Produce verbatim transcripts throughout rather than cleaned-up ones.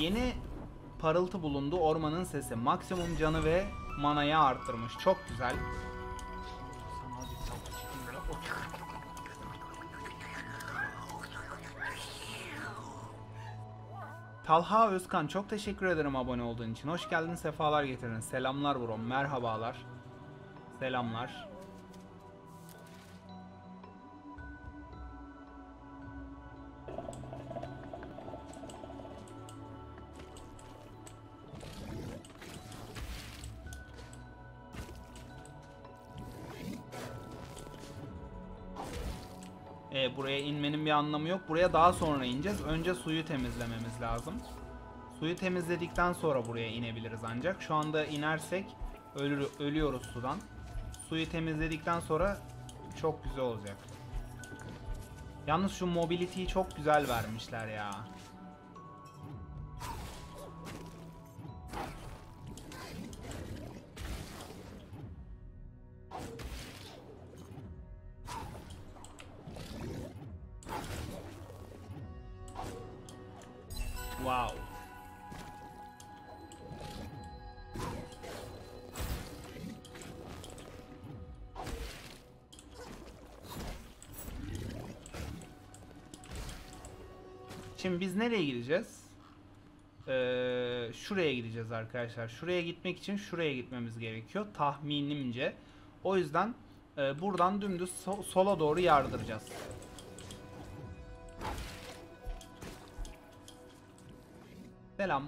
Yeni parıltı bulundu. Ormanın sesi. Maksimum canı ve manayı arttırmış. Çok güzel. Talha Özkan, çok teşekkür ederim abone olduğun için. Hoş geldin, sefalar getirdin. Selamlar bro, merhabalar. Selamlar. E, buraya inmenin bir anlamı yok. Buraya daha sonra ineceğiz. Önce suyu temizlememiz lazım. Suyu temizledikten sonra buraya inebiliriz ancak. Şu anda inersek ölür, ölüyoruz sudan. Suyu temizledikten sonra çok güzel olacak. Yalnız şu mobility'yi çok güzel vermişler ya. Wow. Şimdi biz nereye gideceğiz? Ee, şuraya gideceğiz arkadaşlar. Şuraya gitmek için şuraya gitmemiz gerekiyor tahminimce. O yüzden e, buradan dümdüz so sola doğru yardıracağız. Selam.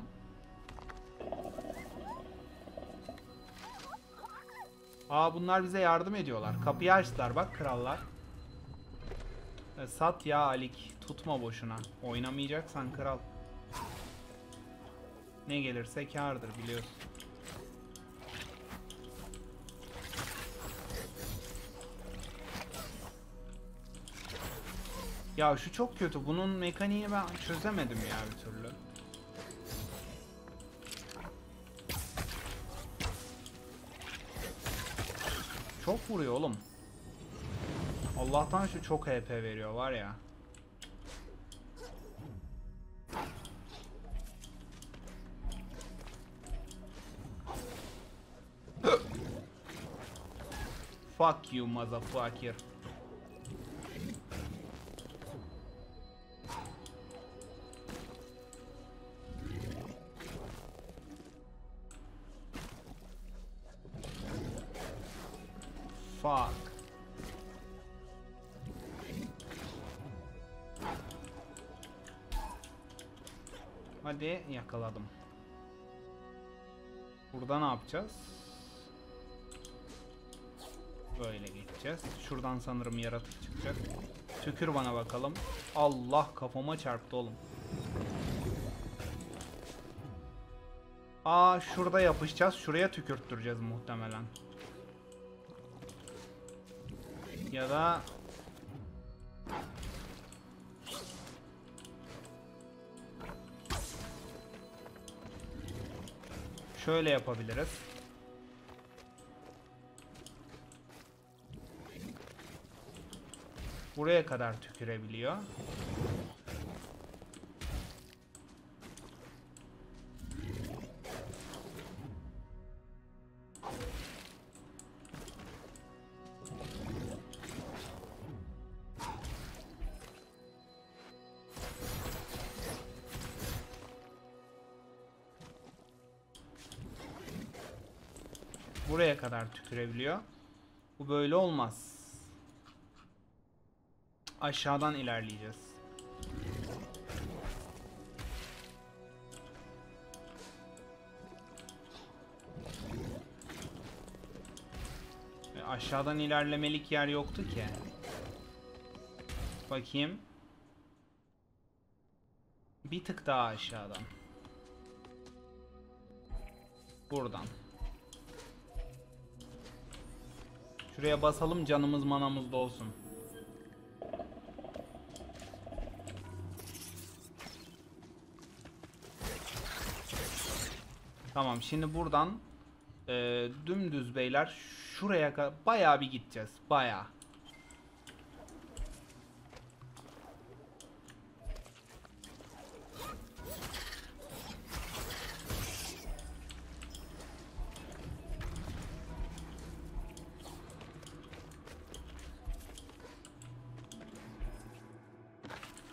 Aa, bunlar bize yardım ediyorlar. Kapıyı açtılar bak krallar. E, sat ya Alik. Tutma boşuna. Oynamayacaksan kral. Ne gelirse kârdır biliyorsun. Ya şu çok kötü. Bunun mekaniğini ben çözemedim ya bir türlü. Çok vuruyor oğlum. Allah'tan şu çok H P veriyor var ya. Fuck you motherfucker. Fuck. Hadi yakaladım. Burada ne yapacağız? Böyle geçeceğiz. Şuradan sanırım yaratık çıkacak. Tükür bana bakalım. Allah, kafama çarptı oğlum. Aa, şurada yapışacağız. Şuraya tükürttüreceğiz muhtemelen. Ya da şöyle yapabiliriz. Buraya kadar tükürebiliyor. Buraya kadar tükürebiliyor. Bu böyle olmaz. Aşağıdan ilerleyeceğiz. E, aşağıdan ilerlemelik yer yoktu ki. Bakayım. Bir tık daha aşağıdan. Buradan. Şuraya basalım, canımız manamız da olsun. Tamam, şimdi buradan e, dümdüz beyler şuraya kadar bayağı bir gideceğiz. Bayağı.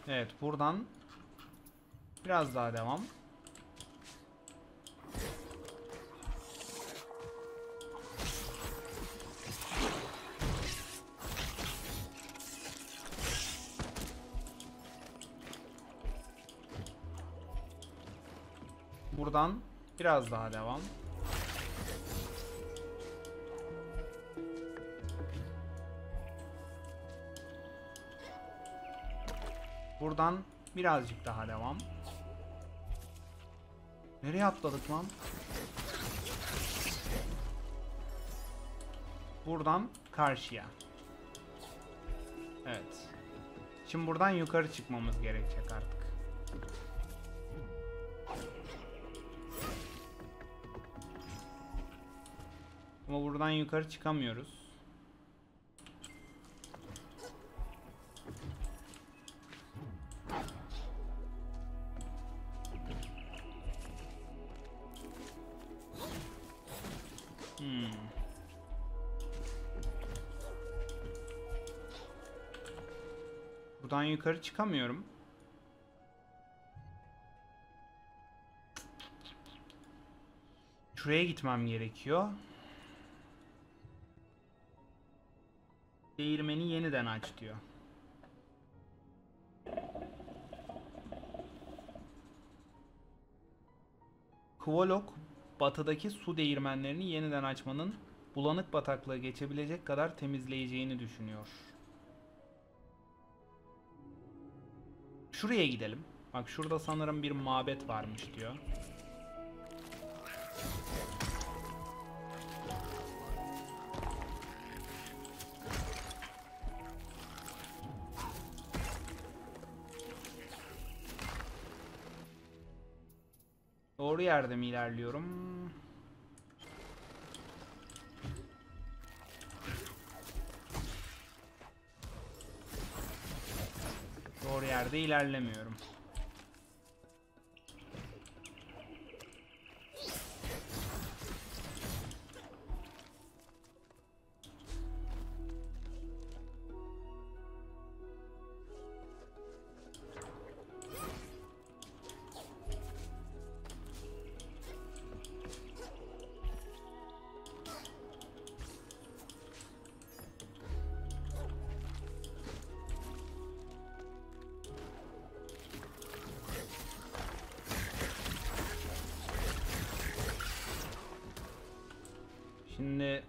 Evet, buradan biraz daha devam. Buradan biraz daha devam. Buradan birazcık daha devam. Nereye atladık lan? Buradan karşıya. Evet. Şimdi buradan yukarı çıkmamız gerekecek artık. Ama buradan yukarı çıkamıyoruz. Hmm. Buradan yukarı çıkamıyorum. Şuraya gitmem gerekiyor. Değirmeni yeniden aç diyor. Kvolok, batıdaki su değirmenlerini yeniden açmanın bulanık bataklığı geçebilecek kadar temizleyeceğini düşünüyor. Şuraya gidelim. Bak şurada sanırım bir mabet varmış diyor. Doğru yerde mi ilerliyorum? Doğru yerde ilerlemiyorum. Şimdi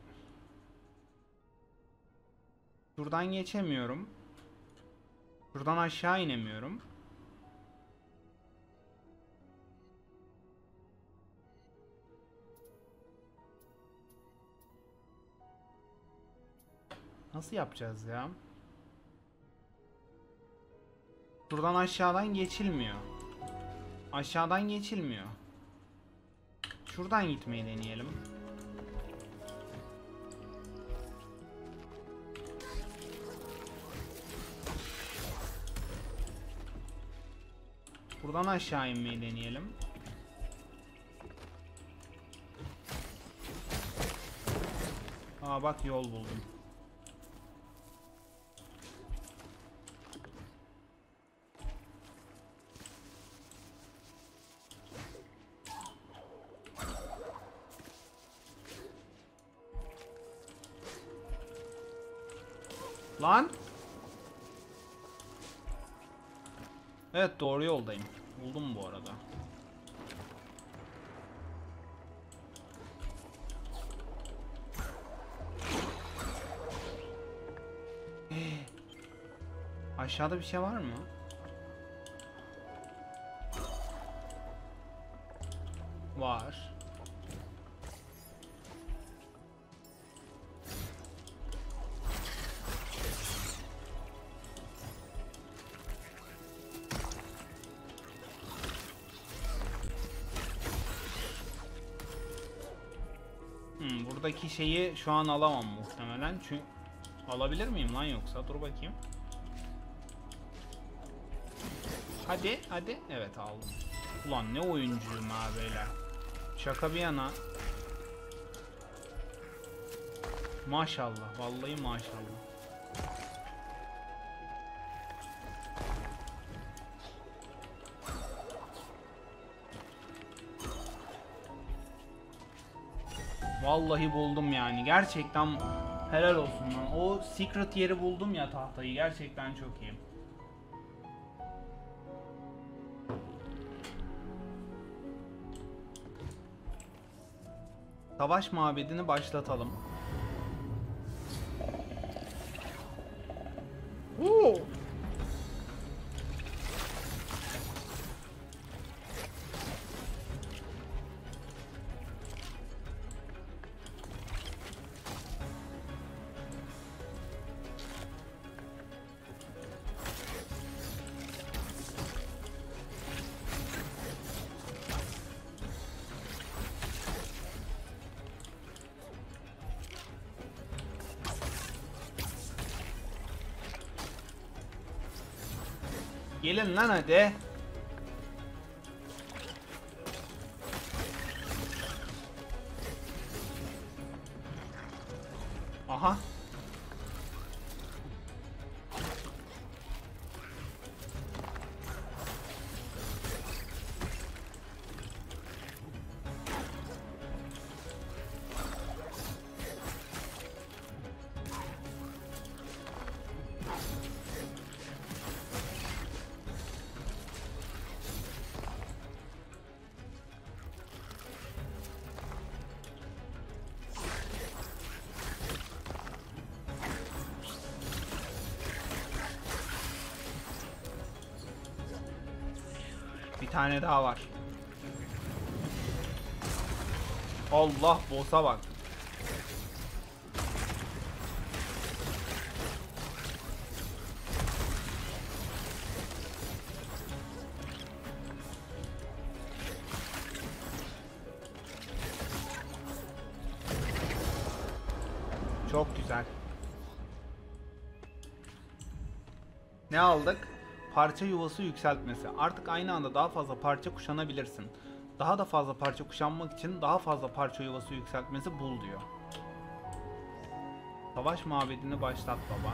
şuradan geçemiyorum. Şuradan aşağı inemiyorum. Nasıl yapacağız ya? Buradan aşağıdan geçilmiyor. Aşağıdan geçilmiyor. Şuradan gitmeyi deneyelim. Buradan aşağı inmeyi deneyelim. Aa bak yol buldum. Lan! Evet doğru yoldayım. Buldum bu arada. Aşağıda bir şey var mı? Var. Hmm, buradaki şeyi şu an alamam muhtemelen. Çünkü alabilir miyim lan yoksa? Dur bakayım. Hadi, hadi. Evet aldım. Ulan ne oyuncuyum ha beyler. Şaka bir yana. Maşallah. Vallahi maşallah. Vallahi buldum yani. Gerçekten helal olsun lan. O secret yeri buldum ya, tahtayı. Gerçekten çok iyi. Savaş mabedini başlatalım. Oo. Gelin lan hadi. Aha. Bir tane daha var. Allah, boss'a bak. Çok güzel. Ne aldık? Parça yuvası yükseltmesi. Artık aynı anda daha fazla parça kuşanabilirsin. Daha da fazla parça kuşanmak için daha fazla parça yuvası yükseltmesi bul diyor. Savaş mabedini başlat baba.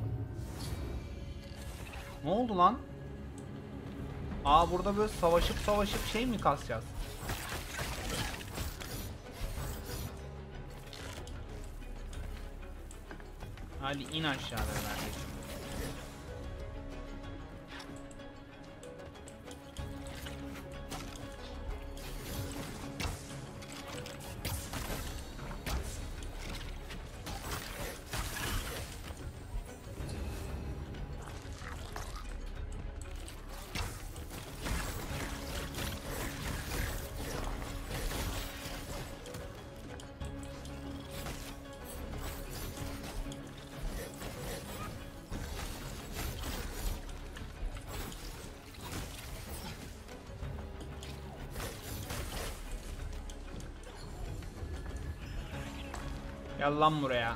Ne oldu lan? Aa, burada böyle savaşıp savaşıp şey mi kasacağız? Hadi in aşağıda kardeşim. Gel lan buraya.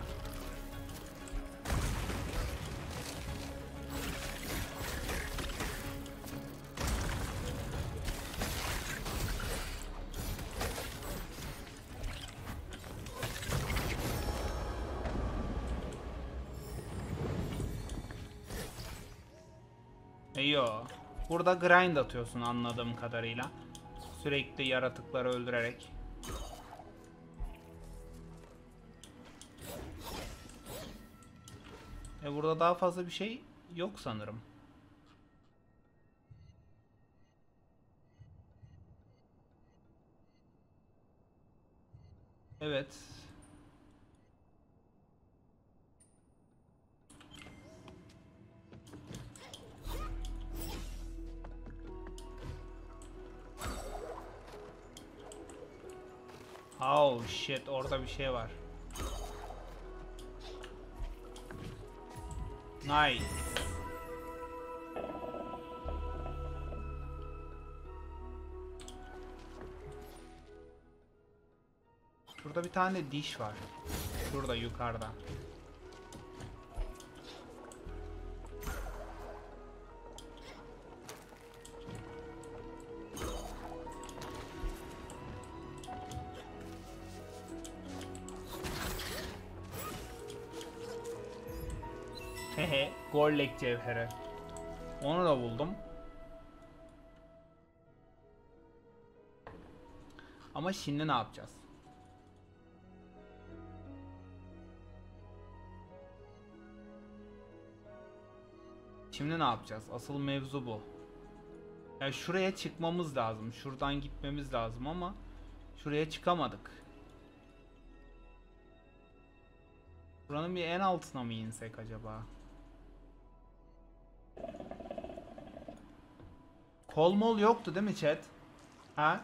Yo. Burada grind atıyorsun anladığım kadarıyla. Sürekli yaratıkları öldürerek. E burada daha fazla bir şey yok sanırım. Evet. Oh shit, orada bir şey var. Nice. Şurada bir tane diş var. Şurada yukarıda. Hehe, Gorlek cevheri. Onu da buldum. Ama şimdi ne yapacağız? Şimdi ne yapacağız? Asıl mevzu bu. Yani şuraya çıkmamız lazım. Şuradan gitmemiz lazım ama şuraya çıkamadık. Buranın bir en altına mı insek acaba? Kol mol yoktu değil mi chat? Ha?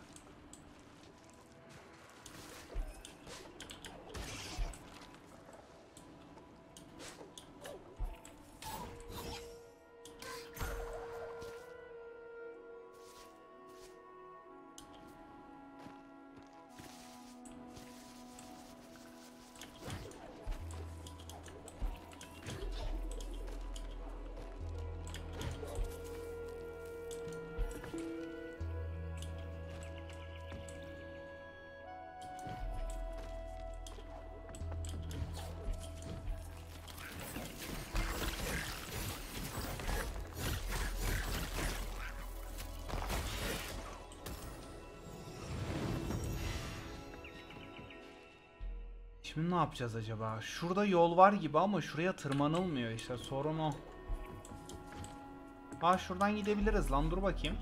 Şimdi ne yapacağız acaba? Şurada yol var gibi ama şuraya tırmanılmıyor işte. Sorun o. Aa, şuradan gidebiliriz lan, dur bakayım.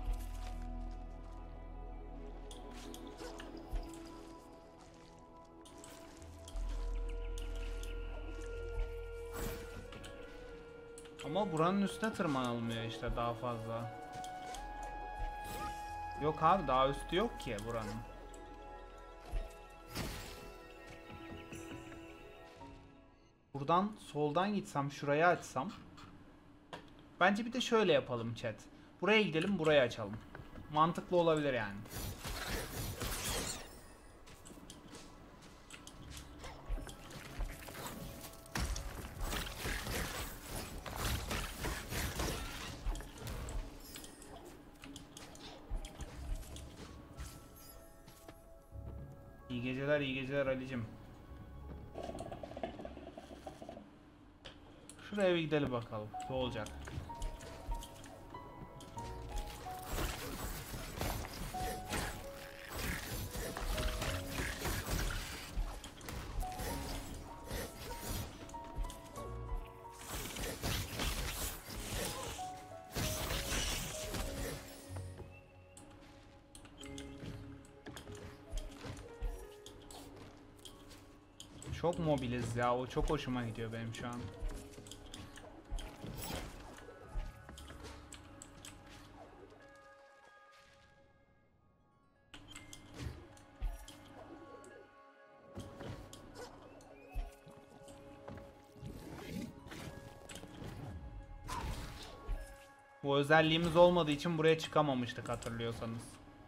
Ama buranın üstüne tırmanılmıyor işte daha fazla. Yok abi, daha üstü yok ki buranın. Buradan soldan gitsem, şuraya açsam. Bence bir de şöyle yapalım chat. Buraya gidelim, buraya açalım. Mantıklı olabilir yani. İyi geceler, iyi geceler Ali'cim. Şuraya bir gidelim bakalım. Ne olacak? Çok mobiliz ya. O çok hoşuma gidiyor benim şu an. Bu özelliğimiz olmadığı için buraya çıkamamıştık, hatırlıyorsanız.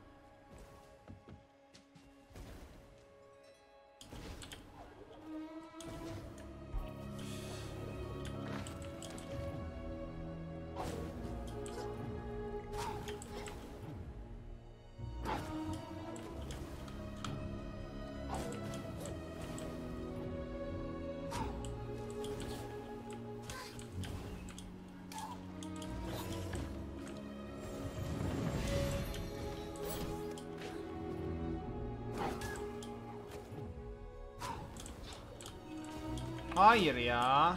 Hayır ya.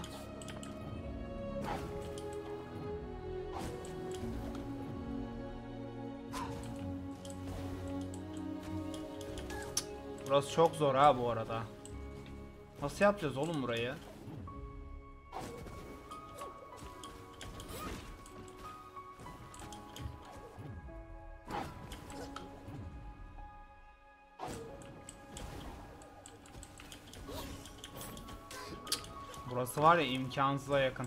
Burası çok zor ha bu arada. Nasıl yapacağız oğlum burayı? Burası var ya, imkansıza yakın.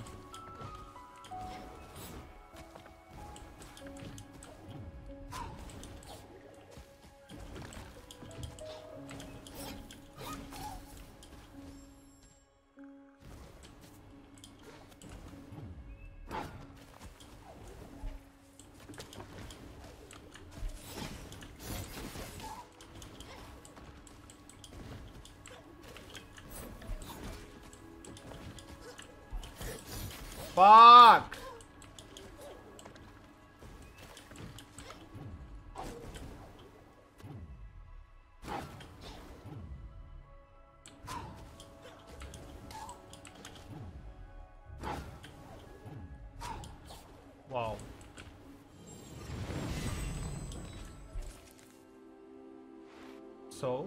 Bak. so.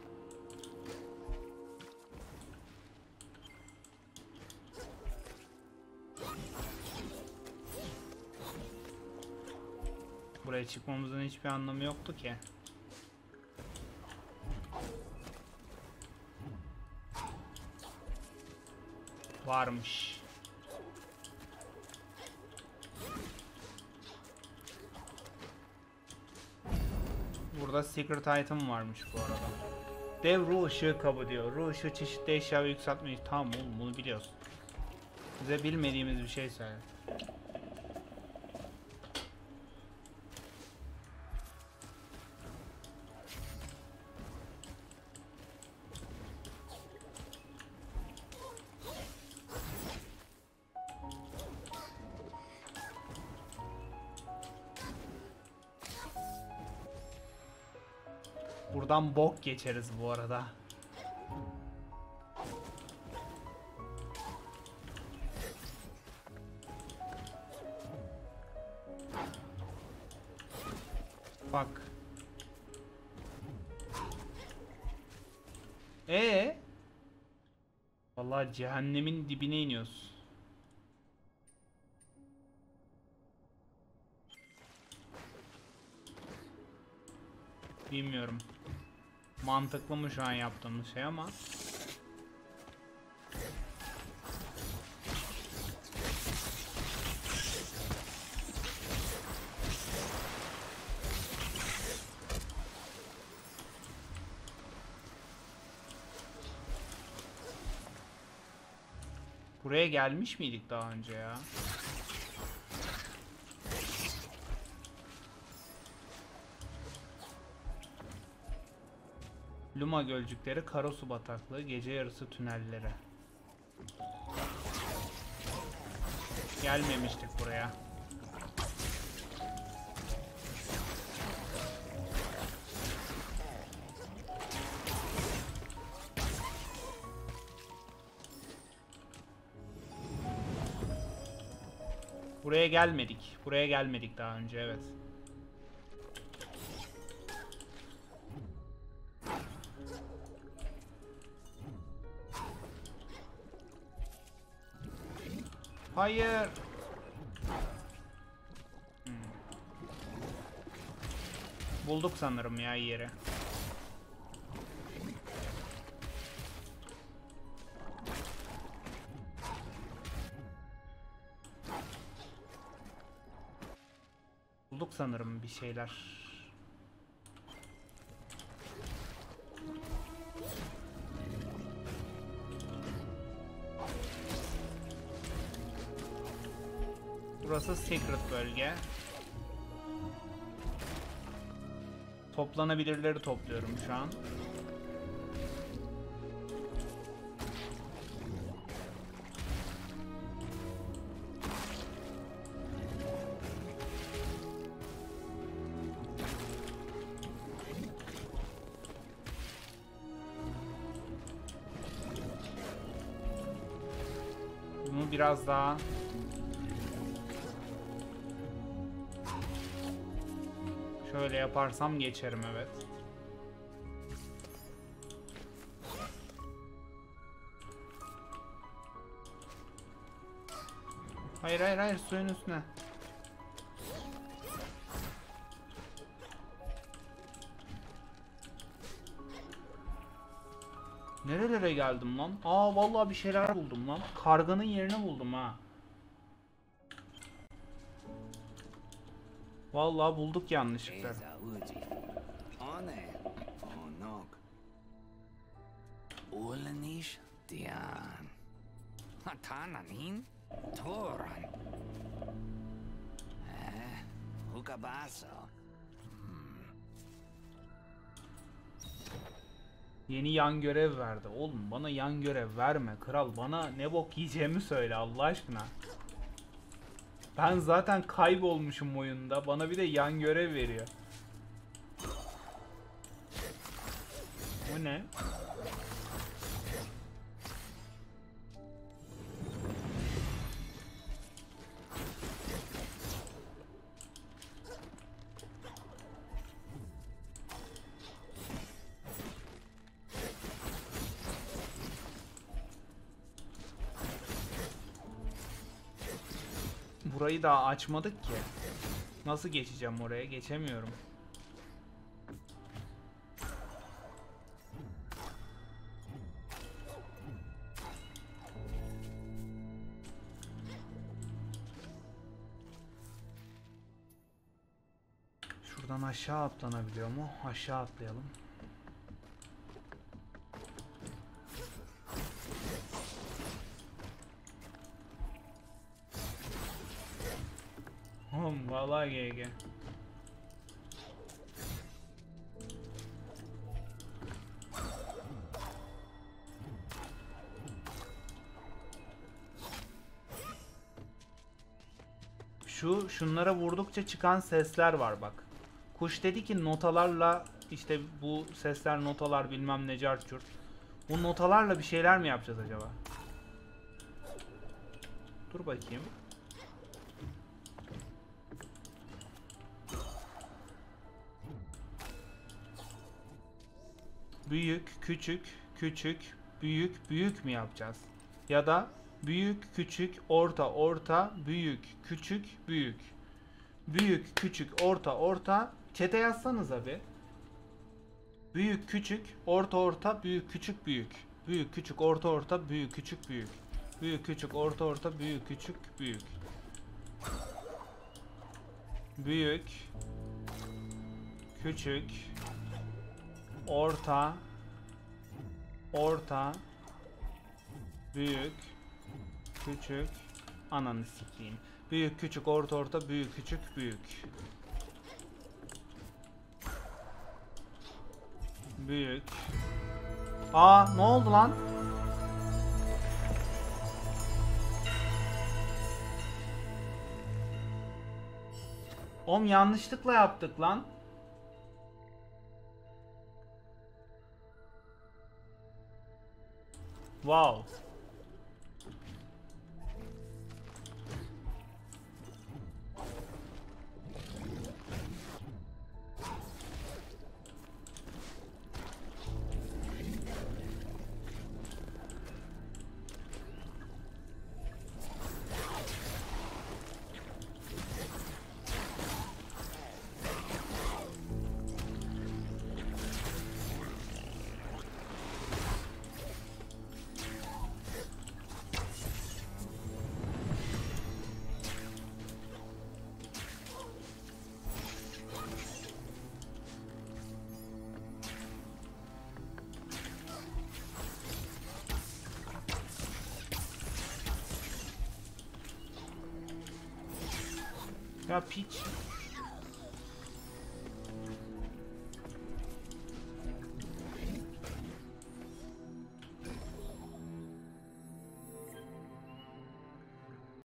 Buraya çıkmamızın hiçbir anlamı yoktu ki. Varmış. Burada secret item varmış bu arada. Dev ruh ışığı kabı diyor. Ruh ışığı çeşitli eşya ve yükseltmeyi. Tamam oğlum, bunu biliyoruz. Bize bilmediğimiz bir şey söyle. Buradan bok geçeriz bu arada. Bak. Ee? Vallahi cehennemin dibine iniyoruz. Bilmiyorum. Mantıklı mı şu an yaptığımız şey ama. Buraya gelmiş miydik daha önce ya? Luma gölcükleri, Karasu bataklığı, gece yarısı tünelleri. Gelmemiştik buraya. Buraya gelmedik. Buraya gelmedik daha önce, evet. Hayır. Hmm. Bulduk sanırım ya yeri. Bulduk sanırım bir şeyler. Burası secret bölge. Toplanabilirleri topluyorum şu an. Bunu biraz daha şöyle yaparsam geçerim, evet. Hayır hayır hayır, suyun üstüne. Nerelere geldim lan? Aa vallahi bir şeyler buldum lan. Karganın yerini buldum ha. Vallahi bulduk yanlışlıkla. Yeni yan görev verdi. Oğlum bana yan görev verme kral. Bana ne bok yiyeceğimi söyle Allah aşkına. Ben zaten kaybolmuşum oyunda. Bana bir de yan görev veriyor. O ne? burayı daha açmadık ki. Nasıl geçeceğim oraya? Geçemiyorum. Şuradan aşağı atlanabiliyor mu? Aşağı atlayalım. Oğlum vallahi G G. Şu şunlara vurdukça çıkan sesler var bak. Kuş dedi ki notalarla işte bu sesler notalar bilmem ne carçurt. Bu notalarla bir şeyler mi yapacağız acaba? Dur bakayım. Büyük, küçük, küçük, büyük, büyük mü yapacağız? Ya da büyük, küçük, orta, orta, büyük, küçük, büyük. Büyük, küçük, orta, orta. Çete yazsanız abi. Büyük, küçük, orta, orta, büyük, küçük, büyük. Büyük, küçük, orta, orta, büyük, küçük, büyük. Büyük, küçük, orta, orta, büyük, küçük, büyük. Büyük, küçük, orta, orta, büyük, küçük, ananı sikeyim. Büyük, küçük, orta, orta, büyük, küçük, büyük. Büyük. Aa, ne oldu lan? Oğlum yanlışlıkla yaptık lan. Wow. Ya piç.